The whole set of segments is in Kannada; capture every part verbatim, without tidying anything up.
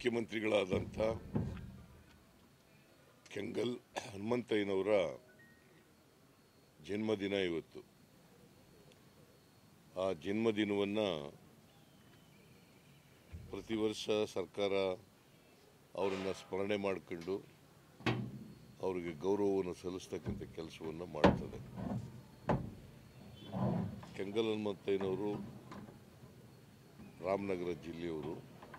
ಮುಖ್ಯಮಂತ್ರಿಗಳಾದಂಥ ಕೆಂಗಲ್ ಹನುಮಂತಯ್ಯನವರ ಜನ್ಮದಿನ ಇವತ್ತು. ಆ ಜನ್ಮದಿನವನ್ನು ಪ್ರತಿ ವರ್ಷ ಸರ್ಕಾರ ಅವರನ್ನು ಸ್ಮರಣೆ ಮಾಡಿಕೊಂಡು ಅವರಿಗೆ ಗೌರವವನ್ನು ಸಲ್ಲಿಸ್ತಕ್ಕಂಥ ಕೆಲಸವನ್ನು ಮಾಡ್ತದೆ. ಕೆಂಗಲ್ ಹನುಮಂತಯ್ಯನವರು ರಾಮನಗರ ಜಿಲ್ಲೆಯವರು.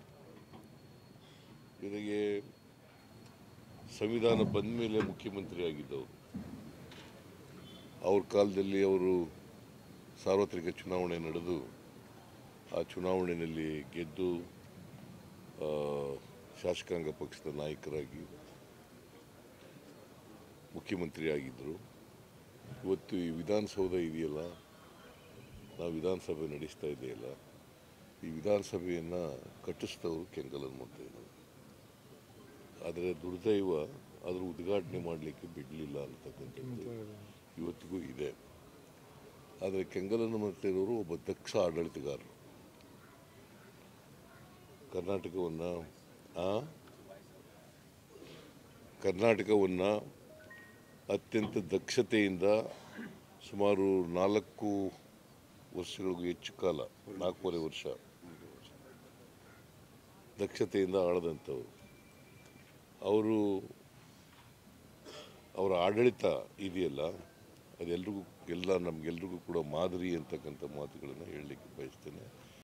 ಇವರಿಗೆ ಸಂವಿಧಾನ ಬಂದ ಮೇಲೆ ಮುಖ್ಯಮಂತ್ರಿ ಆಗಿದ್ದವರು. ಅವ್ರ ಕಾಲದಲ್ಲಿ ಅವರು ಸಾರ್ವತ್ರಿಕ ಚುನಾವಣೆ ನಡೆದು ಆ ಚುನಾವಣೆಯಲ್ಲಿ ಗೆದ್ದು ಶಾಸಕಾಂಗ ಪಕ್ಷದ ನಾಯಕರಾಗಿ ಮುಖ್ಯಮಂತ್ರಿ ಆಗಿದ್ದರು. ಇವತ್ತು ಈ ವಿಧಾನಸೌಧ ಇದೆಯಲ್ಲ, ನಾವು ವಿಧಾನಸಭೆ ನಡೆಸ್ತಾ ಇದೆಯಲ್ಲ, ಈ ವಿಧಾನಸಭೆಯನ್ನು ಕಟ್ಟಿಸಿದವರು ಕೆಂಗಲ್ ಹನುಮಂತಯ್ಯನವರು. ಆದರೆ ದುರ್ದೈವ ಅದರ ಉದ್ಘಾಟನೆ ಮಾಡಲಿಕ್ಕೆ ಬಿಡಲಿಲ್ಲ ಅಂತಕ್ಕಂಥದ್ದು ಇವತ್ತಿಗೂ ಇದೆ. ಆದರೆ ಕೆಂಗಲ್ ಹನುಮಂತಯ್ಯನವರು ಒಬ್ಬ ದಕ್ಷ ಆಡಳಿತಗಾರರು. ಕರ್ನಾಟಕವನ್ನು ಕರ್ನಾಟಕವನ್ನು ಅತ್ಯಂತ ದಕ್ಷತೆಯಿಂದ ಸುಮಾರು ನಾಲ್ಕು ವರ್ಷಗಳಿಗೂ ಹೆಚ್ಚು ಕಾಲ, ನಾಲ್ಕೂವರೆ ವರ್ಷ ದಕ್ಷತೆಯಿಂದ ಆಳದಂಥವ್ರು. ಅವರು ಅವರ ಆಡಳಿತ ಇದೆಯಲ್ಲ, ಅದೆಲ್ರಿಗೂ ಎಲ್ಲ ನಮಗೆಲ್ರಿಗೂ ಕೂಡ ಮಾದರಿ ಅಂತಕ್ಕಂಥ ಮಾತುಗಳನ್ನು ಹೇಳಲಿಕ್ಕೆ ಬಯಸ್ತೇನೆ.